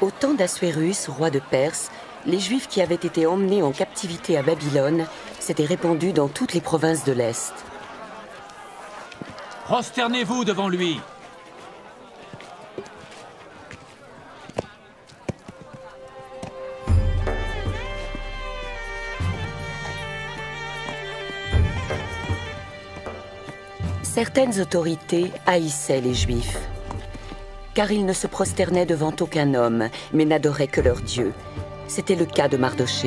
Au temps d'Assuérus, roi de Perse, les Juifs qui avaient été emmenés en captivité à Babylone s'étaient répandus dans toutes les provinces de l'Est. Prosternez-vous devant lui! Certaines autorités haïssaient les Juifs, car ils ne se prosternaient devant aucun homme, mais n'adoraient que leur Dieu. C'était le cas de Mardochée.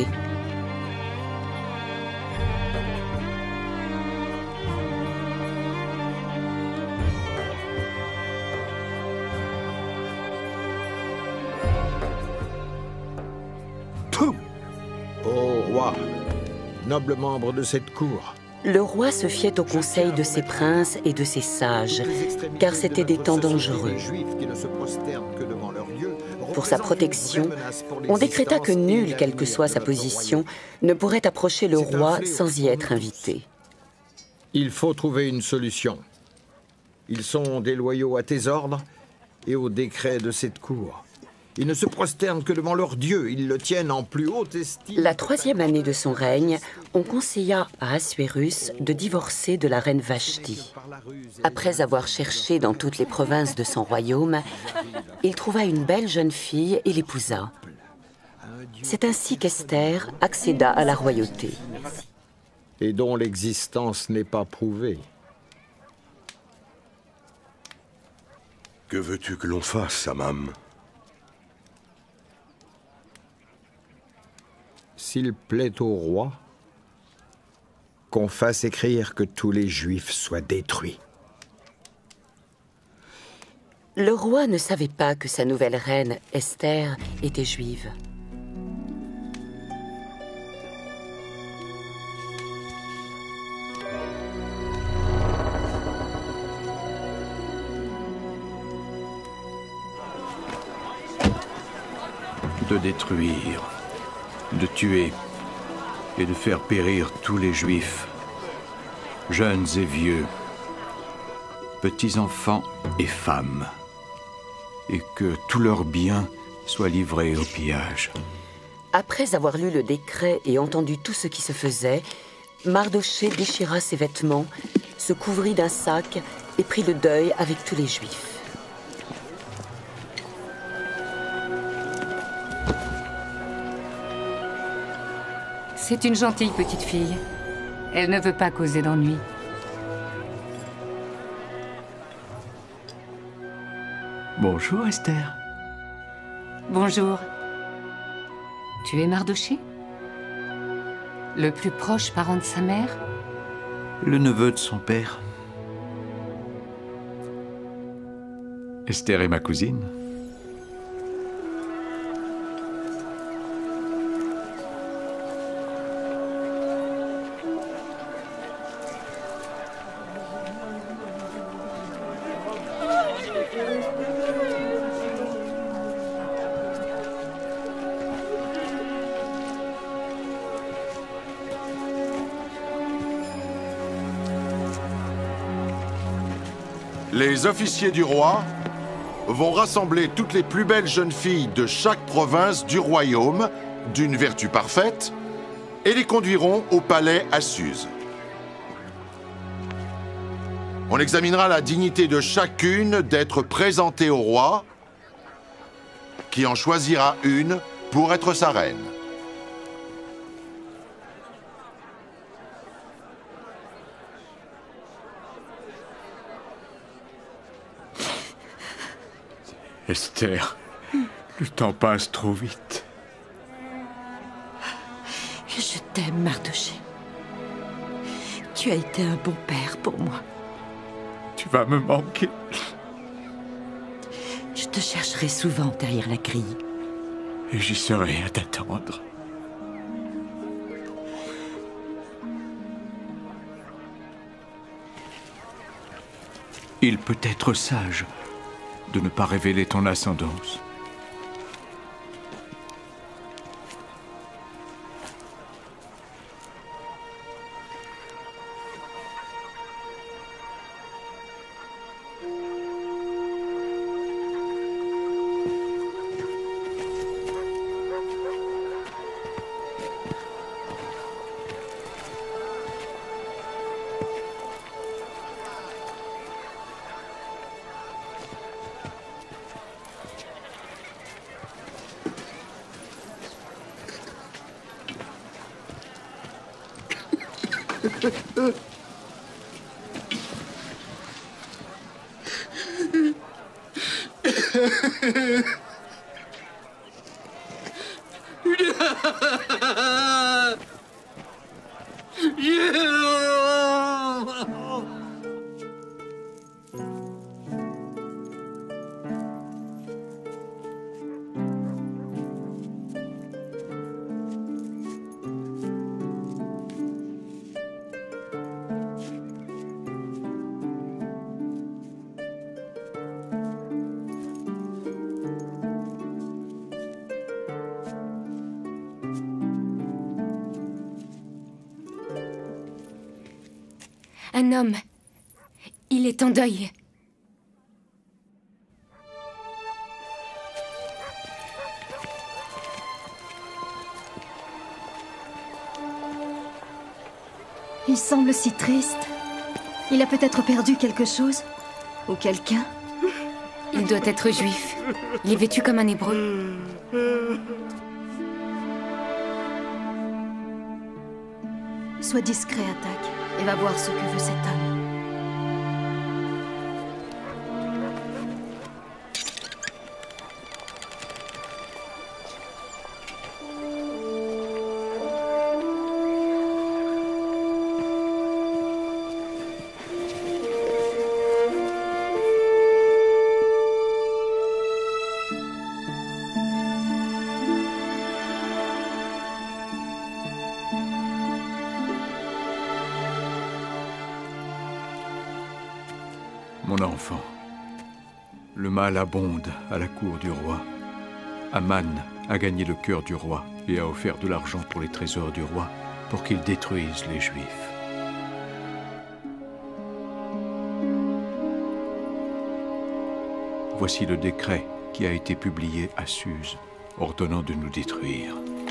Ô roi, noble membre de cette cour, Le roi se fiait au conseil de ses princes et de ses sages, car c'étaient des temps dangereux. Pour sa protection, on décréta que nul, quelle que soit sa position, ne pourrait approcher le roi sans y être invité. Il faut trouver une solution. Ils sont déloyaux à tes ordres et aux décrets de cette cour. Ils ne se prosternent que devant leur Dieu, ils le tiennent en plus haute estime. La 3e année de son règne, on conseilla à Assuérus de divorcer de la reine Vashti. Après avoir cherché dans toutes les provinces de son royaume, il trouva une belle jeune fille et l'épousa. C'est ainsi qu'Esther accéda à la royauté. Et dont l'existence n'est pas prouvée. Que veux-tu que l'on fasse, Amam? S'il plaît au roi, qu'on fasse écrire que tous les Juifs soient détruits. Le roi ne savait pas que sa nouvelle reine, Esther, était juive. De détruire, de tuer et de faire périr tous les Juifs, jeunes et vieux, petits-enfants et femmes, et que tous leurs biens soient livrés au pillage. Après avoir lu le décret et entendu tout ce qui se faisait, Mardochée déchira ses vêtements, se couvrit d'un sac et prit le deuil avec tous les Juifs. C'est une gentille petite fille. Elle ne veut pas causer d'ennui. Bonjour, Esther. Bonjour. Tu es Mardochée? Le plus proche parent de sa mère? Le neveu de son père. Esther est ma cousine. Les officiers du roi vont rassembler toutes les plus belles jeunes filles de chaque province du royaume, d'une vertu parfaite, et les conduiront au palais à Suse. On examinera la dignité de chacune d'être présentée au roi, qui en choisira une pour être sa reine. Esther, le temps passe trop vite. Je t'aime, Mardochée. Tu as été un bon père pour moi. Tu vas me manquer. Je te chercherai souvent derrière la grille. Et j'y serai à t'attendre. Il peut être sage de ne pas révéler ton ascendance. Un homme. Il est en deuil. Il semble si triste. Il a peut-être perdu quelque chose. Ou quelqu'un. Il doit être juif. Il est vêtu comme un hébreu. Sois discret, Attaque, et va voir ce que veut cet homme. Mon enfant, le mal abonde à la cour du roi. Aman a gagné le cœur du roi et a offert de l'argent pour les trésors du roi pour qu'il détruise les Juifs. Voici le décret qui a été publié à Suse, ordonnant de nous détruire.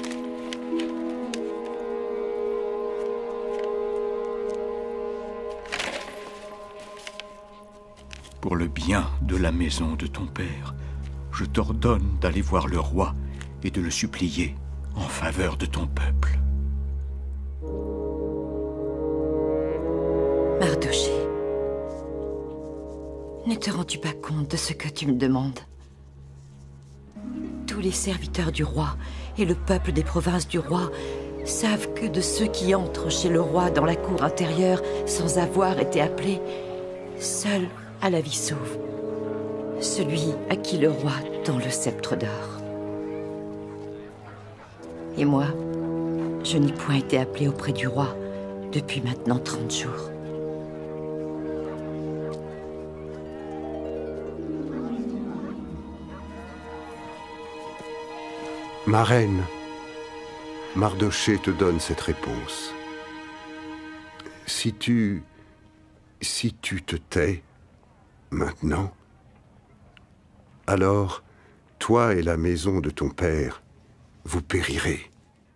Pour le bien de la maison de ton père, je t'ordonne d'aller voir le roi et de le supplier en faveur de ton peuple. Mardoché, ne te rends-tu pas compte de ce que tu me demandes? Tous les serviteurs du roi et le peuple des provinces du roi savent que de ceux qui entrent chez le roi dans la cour intérieure sans avoir été appelés, seul a la vie sauve, celui à qui le roi tend le sceptre d'or. Et moi, je n'ai point été appelé auprès du roi depuis maintenant 30 jours. Ma reine, Mardoché te donne cette réponse. Si tu te tais, maintenant, alors, toi et la maison de ton père, vous périrez.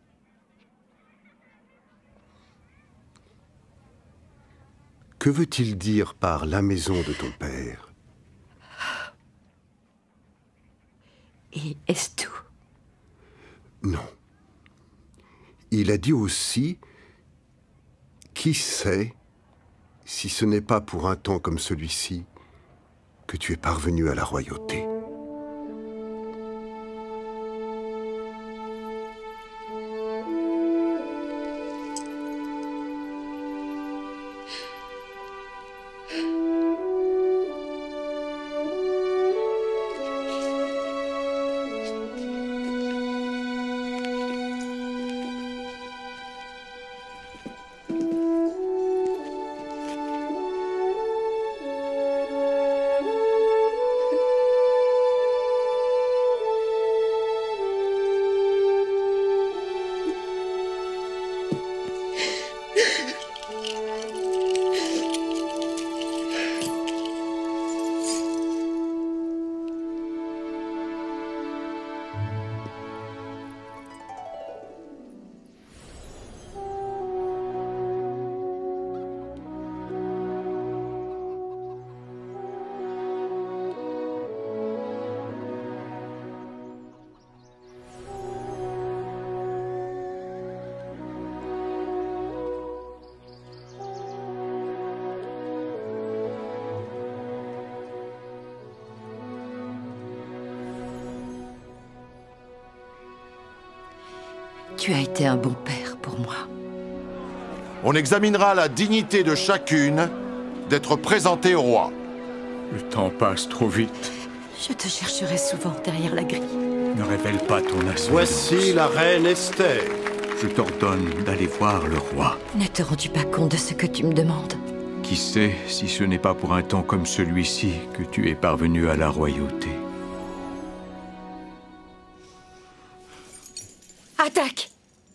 Que veut-il dire par la maison de ton père? Et est-ce tout? Non. Il a dit aussi, qui sait, si ce n'est pas pour un temps comme celui-ci, que tu es parvenu à la royauté. Tu as été un bon père pour moi. On examinera la dignité de chacune d'être présentée au roi. Le temps passe trop vite. Je te chercherai souvent derrière la grille. Ne révèle pas ton aspect. Voici la reine Esther. Je t'ordonne d'aller voir le roi. Ne te rends-tu pas compte de ce que tu me demandes? Qui sait si ce n'est pas pour un temps comme celui-ci que tu es parvenu à la royauté. Attaque!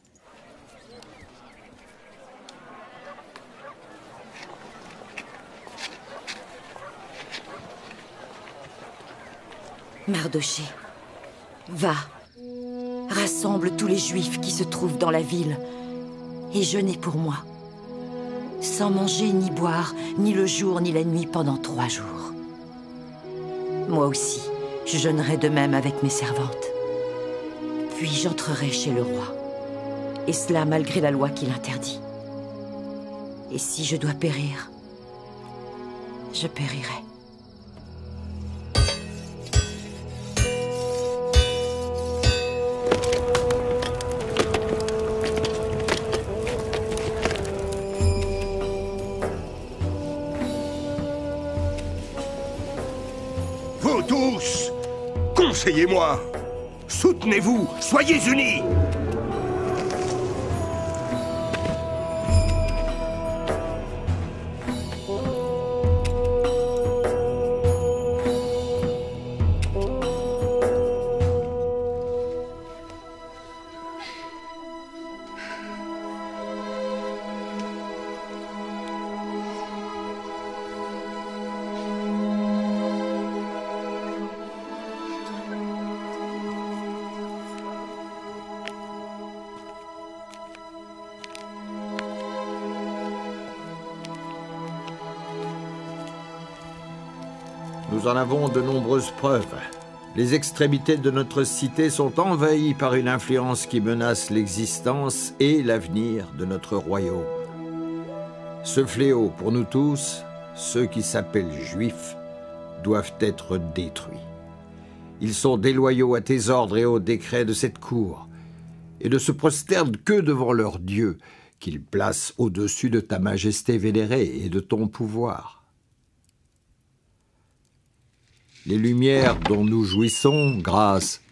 Mardoché, va, rassemble tous les Juifs qui se trouvent dans la ville et jeûnez pour moi, sans manger ni boire, ni le jour ni la nuit pendant 3 jours. Moi aussi, je jeûnerai de même avec mes servantes. Puis j'entrerai chez le roi, et cela malgré la loi qui l'interdit. Et si je dois périr, je périrai. Vous tous, conseillez-moi. Soutenez-vous, soyez unis. Nous en avons de nombreuses preuves. Les extrémités de notre cité sont envahies par une influence qui menace l'existence et l'avenir de notre royaume. Ce fléau, pour nous tous, ceux qui s'appellent Juifs, doivent être détruits. Ils sont déloyaux à tes ordres et aux décrets de cette cour, et ne se prosternent que devant leur Dieu, qu'ils placent au-dessus de ta majesté vénérée et de ton pouvoir. Les lumières dont nous jouissons, grâce